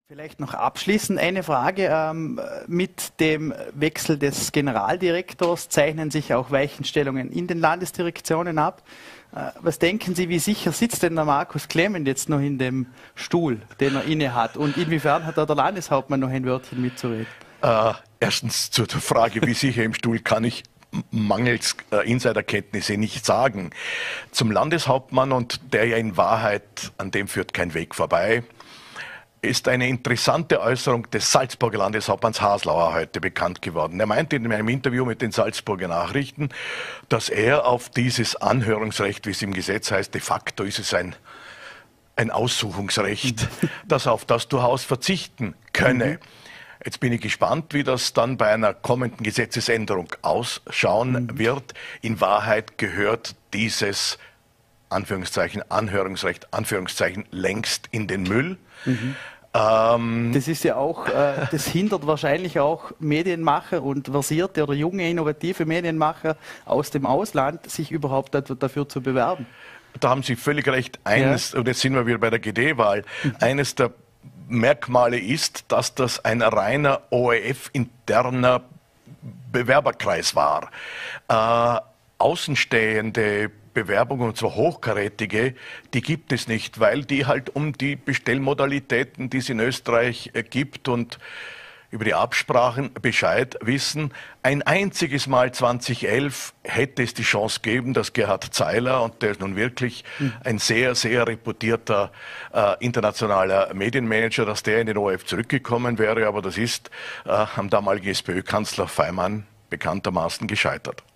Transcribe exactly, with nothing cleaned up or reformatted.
Vielleicht noch abschließend eine Frage. Ähm, mit dem Wechsel des Generaldirektors zeichnen sich auch Weichenstellungen in den Landesdirektionen ab. Äh, was denken Sie, wie sicher sitzt denn der Markus Clement jetzt noch in dem Stuhl, den er inne hat? Und inwiefern hat da der Landeshauptmann noch ein Wörtchen mitzureden? Äh, erstens zur Frage, wie sicher im Stuhl, kann ich mangels äh, Insiderkenntnisse nicht sagen. Zum Landeshauptmann, und der ja in Wahrheit, an dem führt kein Weg vorbei, ist eine interessante Äußerung des Salzburger Landeshauptmanns Haslauer heute bekannt geworden. Er meinte in einem Interview mit den Salzburger Nachrichten, dass er auf dieses Anhörungsrecht, wie es im Gesetz heißt, de facto ist es ein, ein Aussuchungsrecht, dass er auf das durchaus verzichten könne. Mhm. Jetzt bin ich gespannt, wie das dann bei einer kommenden Gesetzesänderung ausschauen mhm. wird. In Wahrheit gehört dieses Anführungszeichen, Anhörungsrecht, Anführungszeichen, längst in den Müll. Mhm. Ähm, das ist ja auch, äh, das hindert wahrscheinlich auch Medienmacher und versierte oder junge, innovative Medienmacher aus dem Ausland, sich überhaupt dafür zu bewerben. Da haben Sie völlig recht. Eines, ja. Und jetzt sind wir wieder bei der G D-Wahl, mhm. eines der Merkmale ist, dass das ein reiner O R F-interner Bewerberkreis war. Äh, außenstehende Bewerbungen, und zwar hochkarätige, die gibt es nicht, weil die halt um die Bestellmodalitäten, die es in Österreich äh, gibt und über die Absprachen Bescheid wissen. Ein einziges Mal zweitausendelf hätte es die Chance gegeben, dass Gerhard Zeiler, und der ist nun wirklich mhm. ein sehr, sehr reputierter äh, internationaler Medienmanager, dass der in den O R F zurückgekommen wäre, aber das ist äh, am damaligen SPÖ-Kanzler Faymann bekanntermaßen gescheitert.